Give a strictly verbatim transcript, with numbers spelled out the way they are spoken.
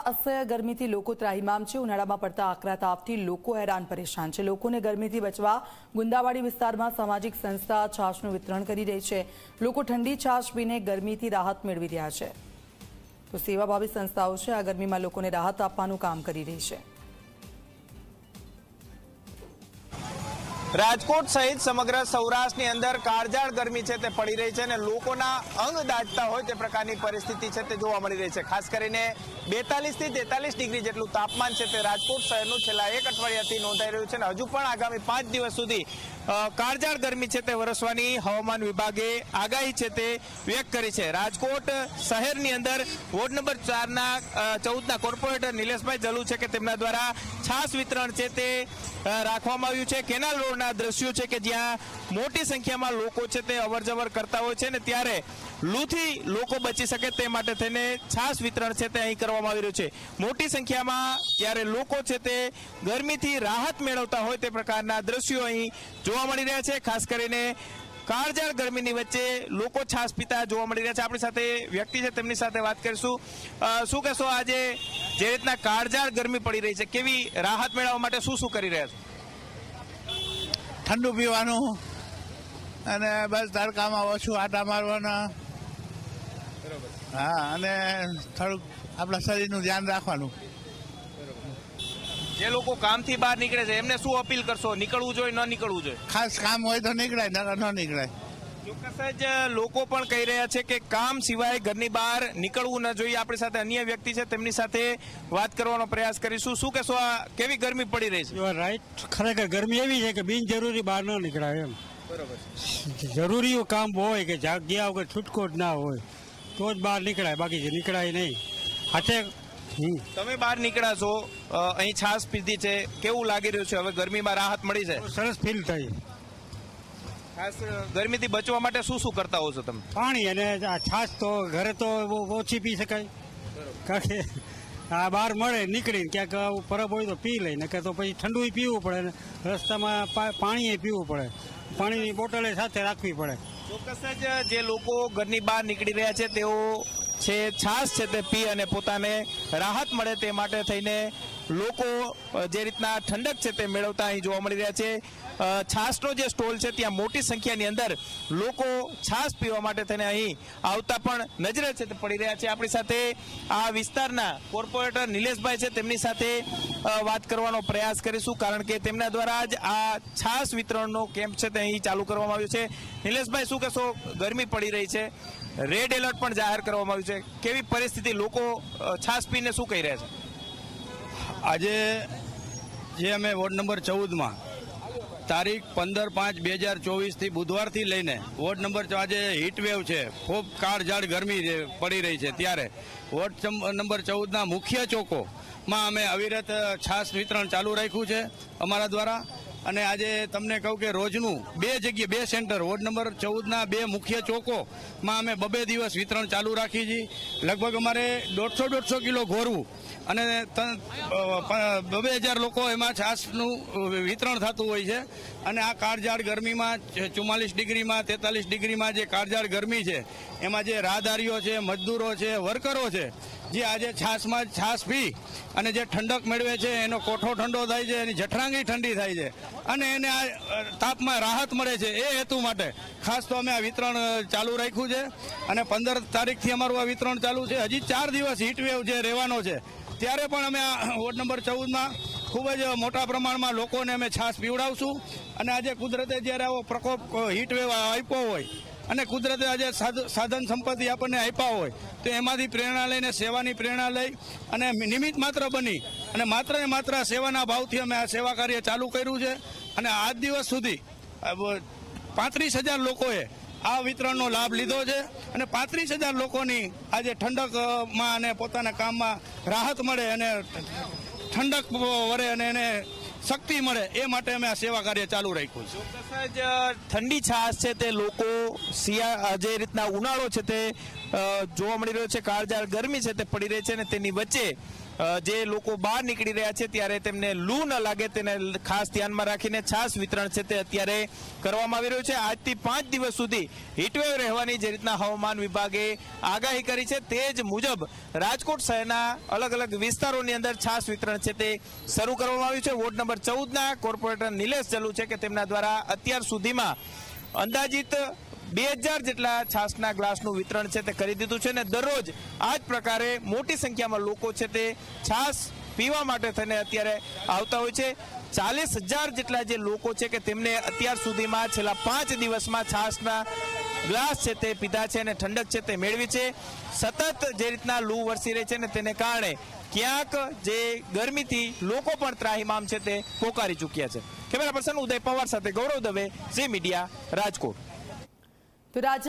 असह्य गरमीથી લોકો ત્રાહિમામ છે। ઉનાળામાં પડતા આકરા તાપથી લોકો હેરાન પરેશાન છે। લોકોને ગરમીથી બચવા ગુંદાવાડી વિસ્તારમાં સામાજિક સંસ્થા છાશનું વિતરણ કરી રહી છે। લોકો ઠંડી છાશ પીને ગરમીથી રાહત મેળવી રહ્યા છે। તો સેવાભાવી સંસ્થાઓ છે આ ગરમીમાં લોકોને રાહત આપવાનું કામ કરી રહી છે। રાજકોટ સહિત સમગ્ર સૌરાષ્ટ્રની અંદર કાળઝાળ ગરમી છે તે પડી રહી છે અને લોકોના અંગ દાઝતા હોય તે પ્રકારની પરિસ્થિતિ છે તે જોવા મળી રહી છે। ખાસ કરીને બેતાલીસ થી તેતાલીસ ડિગ્રી જેટલું તાપમાન છે તે રાજકોટ શહેરનું છેલ્લા એક અઠવાડિયાથી નોંધાઈ રહ્યું છે અને હજુ પણ આગામી પાંચ દિવસ સુધી કાળઝાળ ગરમી છે તે વરસવાની હવામાન વિભાગે આગાહી છે તે વ્યક્ત કરી છે। રાજકોટ શહેરની અંદર વોર્ડ નંબર ચારના ચૌદના કોર્પોરેટર નિલેશભાઈ જલુ છે કે તેમના દ્વારા છાશ વિતરણ છે તે રાખવામાં આવ્યું છે। કેનાલ રોડના દ્રશ્યો છે કે જ્યાં મોટી સંખ્યામાં લોકો છે તે અવર જવર કરતા હોય છે ને ત્યારે લૂથી લોકો બચી શકે તે માટે થઈને છાશ વિતરણ છે તે અહીં કરવામાં આવી રહ્યું છે। મોટી સંખ્યામાં જ્યારે લોકો છે તે ગરમીથી રાહત મેળવતા હોય તે પ્રકારના દ્રશ્યો અહીં જોવા મળી રહ્યા છે। ખાસ કરીને કાળઝાળ ગરમીની વચ્ચે લોકો છાશ પીતા જોવા મળી રહ્યા છે। આપણી સાથે વ્યક્તિ છે તેમની સાથે વાત કરીશું। શું કહેશો, આજે જે રીતના કાળઝાળ ગરમી પડી રહી છે કેવી રાહત મેળવવા માટે શું શું કરી રહ્યા છો? ઠંડુ પીવાનું અને બસ તડકામાં ઓછું આટા મારવાના। હા, અને થોડુંક આપણા શરીરનું ધ્યાન રાખવાનું। જે લોકો કામથી બહાર નીકળે છે એમને શું અપીલ કરશો? નીકળવું જોઈએ, ન નીકળવું જોઈએ? ખાસ કામ હોય તો નીકળાય, નકર ન નીકળાય। ચોક્કસ જ લોકો પણ કહી રહ્યા છે કે કામ સિવાય ઘરની બહાર નીકળવું ન જોઈએ। આપણી સાથે અન્ય વ્યક્તિ છે તેમની સાથે વાત કરવાનો પ્રયાસ કરીશું। શું કહેશો, આ કેવી ગરમી પડી રહી છે? રાઈટ, ખરેખર ગરમી એવી છે કે બિનજરૂરી બહાર ન નીકળાય એમ। બરોબર, જરૂરી કામ હોય કે જાગ્યા વગર છૂટકો જ ના હોય તો જ બહાર નીકળાય, બાકી નીકળાય નહીં। હાથે તમે બહાર નીકળ્યા છો, અહીં છાશ પીધી છે, કેવું લાગી રહ્યું છે? હવે ગરમીમાં રાહત મળી છે? સરસ ફીલ થઈ। ખાસ ગરમીથી બચવા માટે શું શું કરતા હો છો તમે? પાણી અને આ છાશ તો ઘરે તો ઓછી પી શકાય, કારણ કે આ બહાર મળે નીકળીને ક્યાંક પરબ હોય તો પી લઈને, કે તો પછી ઠંડુ પીવું પડે, રસ્તામાં પાણી પીવું પડે, પાણીની બોટલે સાથે રાખવી પડે। ચોક્કસ જ જે લોકો ઘરની બહાર નીકળી રહ્યા છે તેઓ છે છાશ છે તે પી અને પોતાને રાહત મળે તે માટે થઈને લોકો જે રીતના ઠંડક છે તે મેળવતા અહીં જોવા મળી રહ્યા છે। છાશનો જે સ્ટોલ છે ત્યાં મોટી સંખ્યાની અંદર લોકો છાશ પીવા માટે થઈને અહીં આવતા પણ નજરે છે તે પડી રહ્યા છે। આપણી સાથે આ વિસ્તારના કોર્પોરેટર નિલેશભાઈ છે તેમની સાથે વાત કરવાનો પ્રયાસ કરીશું, કારણ કે તેમના દ્વારા જ આ છાશ વિતરણનો કેમ્પ છે તે અહીં ચાલુ કરવામાં આવ્યો છે। નિલેશભાઈ, શું કહેશો, ગરમી પડી રહી છે, રેડ એલર્ટ પણ જાહેર કરવામાં આવ્યું છે, કેવી પરિસ્થિતિ, લોકો છાશ પીને શું કહી રહ્યા છે? આજે જે અમે વોર્ડ નંબર ચૌદમાં તારીખ પંદર પાંચ બે હજાર ચોવીસથી બુધવારથી લઈને વોર્ડ નંબર આજે હીટવેવ છે, ખૂબ કાળઝાળ ગરમી પડી રહી છે, ત્યારે વોર્ડ નંબર ચૌદના મુખ્ય ચોકોમાં અમે અવિરત છાશ વિતરણ ચાલુ રાખ્યું છે અમારા દ્વારા। અને આજે તમને કહું કે રોજનું બે જગ્યાએ બે સેન્ટર વોર્ડ નંબર ચૌદના બે મુખ્ય ચોકોમાં અમે બબે દિવસ વિતરણ ચાલુ રાખી છીએ। લગભગ અમારે દોઢસો દોઢસો કિલો ઘોરવું અને બબે હજાર લોકો એમાં છાશનું વિતરણ થતું હોય છે। અને આ કાળઝાળ ગરમીમાં ચુમ્માલીસ ડિગ્રીમાં તેતાલીસ ડિગ્રીમાં જે કાળઝાળ ગરમી છે એમાં જે રાહદારીઓ છે, મજદૂરો છે, વર્કરો છે, જે આજે છાશમાં છાશ પી અને જે ઠંડક મેળવે છે એનો કોઠો ઠંડો થાય છે, એની જઠરાંગી ઠંડી થાય છે અને એને આ તાપમાં રાહત મળે છે, એ હેતુ માટે ખાસ તો અમે આ વિતરણ ચાલુ રાખ્યું છે। અને પંદર તારીખથી અમારું આ વિતરણ ચાલુ છે। હજી ચાર દિવસ હીટવેવ જે રહેવાનો છે ત્યારે પણ અમે આ વોર્ડ નંબર ચૌદમાં ખૂબ જ મોટા પ્રમાણમાં લોકોને અમે છાશ પીવડાવશું। અને આજે કુદરતે જ્યારે આવો પ્રકોપ હીટવેવ આપ્યો હોય અને કુદરતે આજે સાધન સંપત્તિ આપણને આપ્યા હોય તો એમાંથી પ્રેરણા લઈને, સેવાની પ્રેરણા લઈ અને નિમિત્ત માત્ર બની અને માત્ર ને માત્ર સેવાના ભાવથી અમે આ સેવા કાર્ય ચાલુ કર્યું છે। અને આજ દિવસ સુધી પાંત્રીસ હજાર લોકોએ આ વિતરણનો લાભ લીધો છે અને પાંત્રીસ હજાર લોકોની આજે ઠંડકમાં અને પોતાના કામમાં રાહત મળે અને ઠંડક વરે અને એને શક્તિ મળે એ માટે અમે આ સેવા કાર્ય ચાલુ રાખ્યું છે। ચોક્કસ જ ઠંડી છાશ છે તે લોકો શિયાળા જે રીતના ઉનાળો છે તે જોવા મળી રહ્યો છે, કાળઝાળ ગરમી છે તે પડી રહી છે અને તેની વચ્ચે જે લોકો બહાર નીકળી રહ્યા છે ત્યારે તેમને લૂ ન લાગે તેને ખાસ ધ્યાનમાં રાખીને છાસ વિતરણ છે તે અત્યારે કરવામાં આવી રહ્યું છે. આજથી પાંચ દિવસ સુધી હીટવેવ રહેવાની જે રીતના હવામાન વિભાગે આગાહી કરી છે તે જ મુજબ રાજકોટ શહેરના અલગ અલગ વિસ્તારોની અંદર છાસ વિતરણ છે તે શરૂ કરવામાં આવ્યું છે. વોર્ડ નંબર ચૌદના કોર્પોરેટર નિલેશ જલુ છે કે તેમના દ્વારા અત્યાર સુધીમાં અંદાજિત બે હજાર જેટલા છાસના ગ્લાસનું વિતરણ છે તે કરી દીધું છે અને દરરોજ આ જ પ્રકારે મોટી સંખ્યામાં લોકો છે તે છાસ પીવા માટે થઈને અત્યારે આવતા હોય છે. ચાલીસ હજાર જેટલા જે લોકો છે કે તેમને અત્યાર સુધીમાં છેલ્લા પાંચ દિવસમાં છાસના ગ્લાસ છે તે પીધા છે અને ઠંડક છે તે મેળવી છે. સતત જે રીતના લૂ વરસી રહી છે ને તેને કારણે ક્યાંક જે ગરમીથી લોકો પણ ત્રાહિમામ છે તે પોકારી ચૂક્યા છે. કેમેરા પર્સન ઉદય પવાર સાથે ગૌરવ દવે, ઝી મીડિયા, રાજકોટ. તો રાજ્ય